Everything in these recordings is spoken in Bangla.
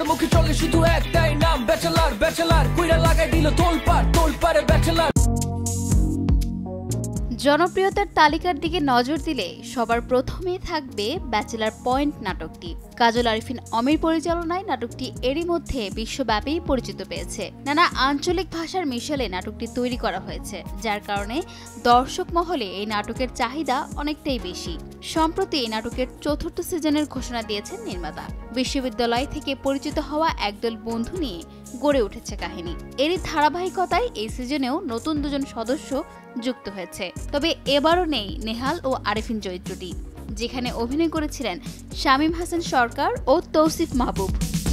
মুখে চলে শুধু একটাই নাম ব্যাচেলর ব্যাচেলর কইরা লাগাই দিল তোলপাড়ে ব্যাচেলর। জনপ্রিয়তার তালিকার দিকে নজর দিলে সবার প্রথমেই থাকবে ব্যাচেলর পয়েন্ট নাটকটি। কাজল আরিফিন অমির পরিচালনায় নাটকটি এরই মধ্যে বিশ্বব্যাপী পরিচিত পেয়েছে। নানা আঞ্চলিক ভাষার মিশেলে নাটকটি তৈরি করা হয়েছে, যার কারণে দর্শক মহলে এই নাটকের চাহিদা অনেকটাই বেশি। সম্প্রতি এই নাটকের ৪র্থ সিজনের ঘোষণা দিয়েছেন নির্মাতা। বিশ্ববিদ্যালয় থেকে পরিচিত হওয়া একদল বন্ধু নিয়ে গড়ে উঠেছে কাহিনী। এরই ধারাবাহিকতায় এই সিজনেও নতুন দুজন সদস্য যুক্ত হয়েছে। তবে এবারও নেই নেহাল ও আরিফিন চরিত্রটি, যেখানে অভিনয় করেছিলেন শামীম হাসান সরকার ও তৌসিফ মাহবুব।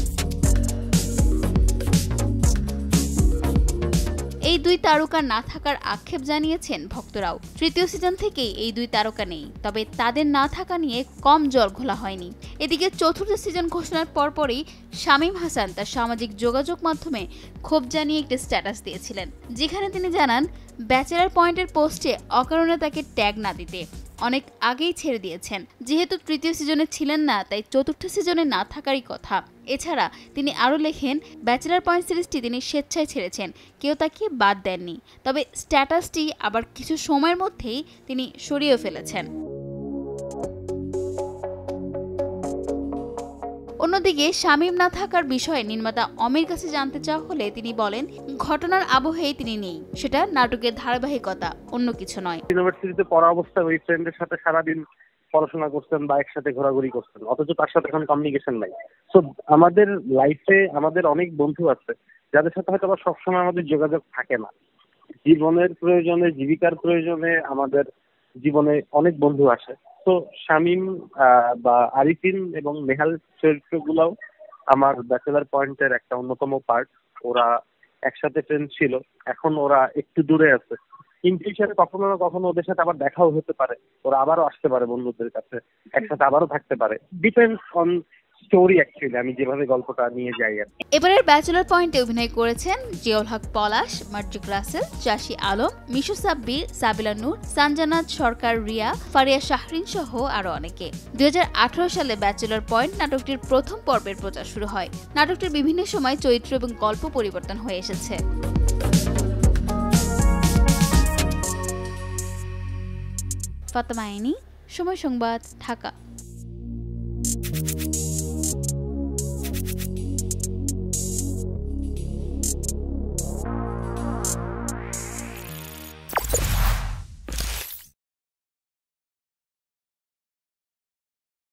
এই দুই তারকা না থাকার আক্ষেপ জানিয়েছেন ভক্তরাও। ৩য় সিজন থেকেই এই দুই তারকা নেই, তবে তাদের না থাকা নিয়ে কম জল ঘোলা হয়নি। এদিকে ৪র্থ সিজন ঘোষণার পরপরই শামীম হাসান তার সামাজিক যোগাযোগ মাধ্যমে ক্ষোভ জানিয়ে একটি স্ট্যাটাস দিয়েছিলেন, যেখানে তিনি জানান ব্যাচেলর পয়েন্টের পোস্টে অকারণে তাকে ট্যাগ না দিতে। অনেক আগেই ছেড়ে দিয়েছেন, যেহেতু ৩য় সিজনে ছিলেন না তাই ৪র্থ সিজনে না থাকারই কথা। এছাড়া তিনি আরও লেখেন, ব্যাচেলর পয়েন্ট সিরিজটি তিনি স্বেচ্ছায় ছেড়েছেন, কেউ তাকে বাদ দেননি। তবে স্ট্যাটাসটি আবার কিছু সময়ের মধ্যেই তিনি সরিয়ে ফেলেছেন। অন্যদিকে শামীম না থাকার বিষয়ে নির্মাতা অমির কাছে জানতে চাওয়া হলে তিনি বলেন, ঘটনার আবহেই তিনি নেই, সেটা নাটকের ধারাবাহিকতা, অন্য কিছু নয়। ইউনিভার্সিটিতে পড়া অবস্থায় ওই ফ্রেন্ডের সাথে সারাদিন পড়াশোনা করছেন বা একসাথে ঘোরাঘুরি করছেন, অথচ তার সাথে এখন কমিউনিকেশন নাই। তো আমাদের লাইফে আমাদের অনেক বন্ধু আছে যাদের সাথে হয়তো সবসময় আমাদের যোগাযোগ থাকে না। জীবনের প্রয়োজনে, জীবিকার প্রয়োজনে আমাদের জীবনে অনেক বন্ধু আসে। তো শামীম বা আরিফিন এবং নেহাল চরিত্রগুলোও আমার ব্যাচেলর পয়েন্টের একটা অন্যতম পার্ট। ওরা একসাথে ফ্রেন্ড ছিল, এখন ওরা একটু দূরে আছে। ইন ফিউচারে কখনো না কখনো ওদের সাথে আবার দেখাও হতে পারে, ওরা আবারও আসতে পারে বন্ধুদের কাছে, একসাথে আবারও থাকতে পারে। ডিপেন্ডস অন স্টোরি অ্যাকচুয়ালি, আমি যেভাবে গল্পটা নিয়ে যাই। এবারের ব্যাচেলর পয়েন্টে অভিনয় করেছেন জিয়াউল হক পলাশ, মার্জিক রাসেল, জাসি আলম, মিশু সাব্বির, সাবিলা নূর, সানজানাত সরকার রিয়া, ফারিয়া শাহরিন সহ আরো অনেকে। ২০১৮ সালে ব্যাচেলর পয়েন্ট নাটকটির প্রথম পর্বের প্রচার শুরু হয়। নাটকটির বিভিন্ন সময় চরিত্র এবং গল্প পরিবর্তন হয়ে এসেছে। ফাতেমা আইনি, সময় সংবাদ, ঢাকা।